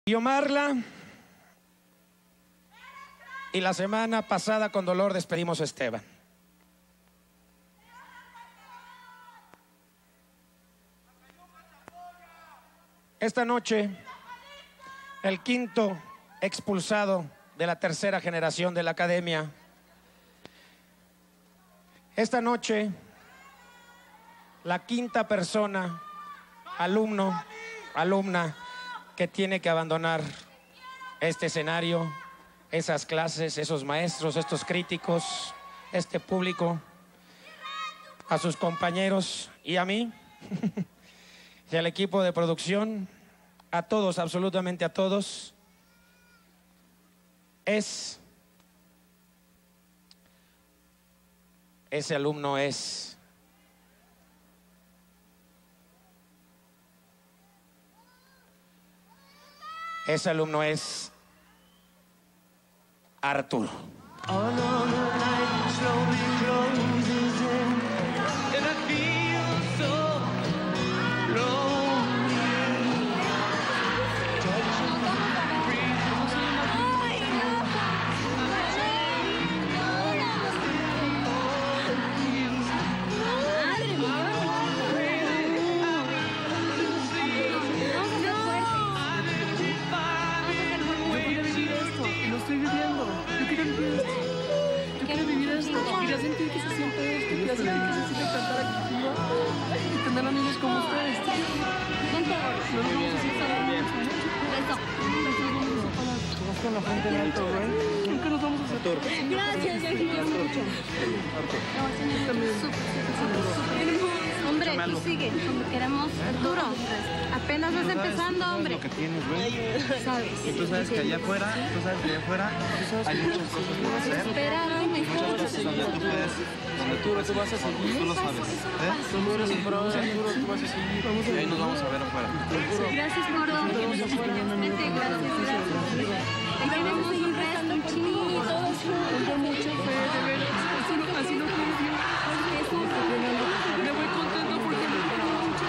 Yomarla. Y la semana pasada con dolor despedimos a Esteban. Esta noche, el quinto expulsado de la tercera generación de la academia. Esta noche, la quinta persona, alumno, alumna, que tiene que abandonar este escenario, esas clases, esos maestros, estos críticos, este público, a sus compañeros y a mí, y al equipo de producción, a todos, absolutamente a todos. Ese alumno es Arturo. Tener amigos como ustedes. Con la frente en alto, güey. Nunca nos vamos a hacer. Gracias, yo quiero mucho. Hombre, tú sigue. Queremos Arturo. Apenas vas empezando, hombre. Lo que tienes, güey. Y tú sabes que allá afuera, hay muchas cosas por hacer. Muchas cosas donde tú puedes, tú vas a seguir. Tú lo sabes. Tú eres un pro, Arturo, tú vas a seguir. Y ahí nos vamos a ver afuera. Gracias, gordo. Vete, gracias. Ahí tenemos un resto, un chinito. Tengo mucha fe, de veras. Así lo quiero yo. Me voy contento porque me quiero mucho.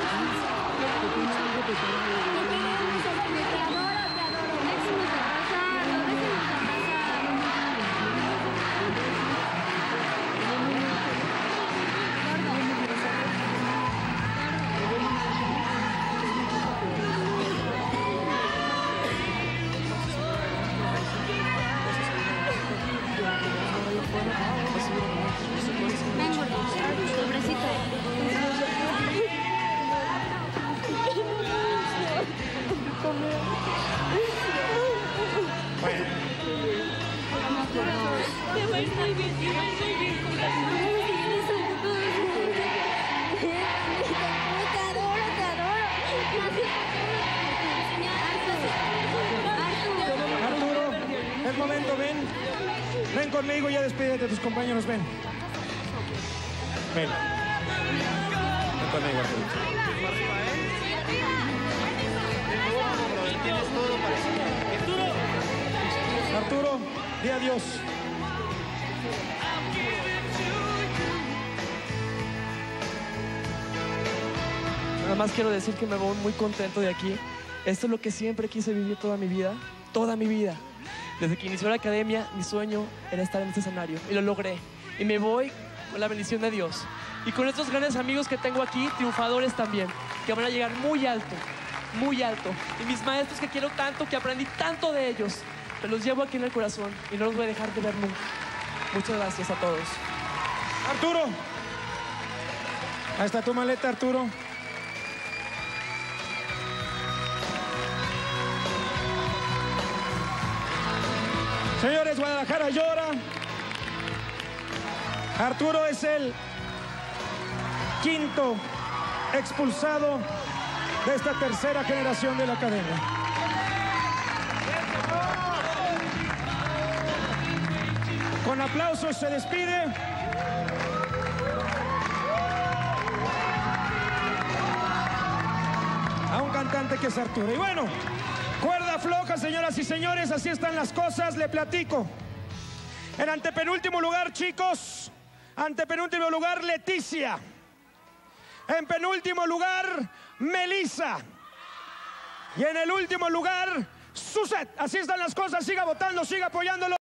Arturo, es momento, ven. Ven conmigo, ya despídete de tus compañeros, ven. Ven. Ven conmigo, Arturo. Arturo, di adiós. Nada más quiero decir que me voy muy contento de aquí. Esto es lo que siempre quise vivir toda mi vida. Toda mi vida. Desde que inició la academia, mi sueño era estar en este escenario. Y lo logré. Y me voy con la bendición de Dios. Y con estos grandes amigos que tengo aquí, triunfadores también, que van a llegar muy alto. Muy alto. Y mis maestros que quiero tanto, que aprendí tanto de ellos. Me los llevo aquí en el corazón y no los voy a dejar de ver nunca. Muchas gracias a todos. Arturo. Ahí está tu maleta, Arturo. Señores, Guadalajara llora. Arturo es el quinto expulsado de esta tercera generación de la academia. Con aplausos se despide. A un cantante que es Arturo. Y bueno, cuerda floja, señoras y señores, así están las cosas, le platico. En antepenúltimo lugar, chicos, antepenúltimo lugar, Leticia. En penúltimo lugar, Melissa. Y en el último lugar, Suset. Así están las cosas. Siga votando, siga apoyándolo.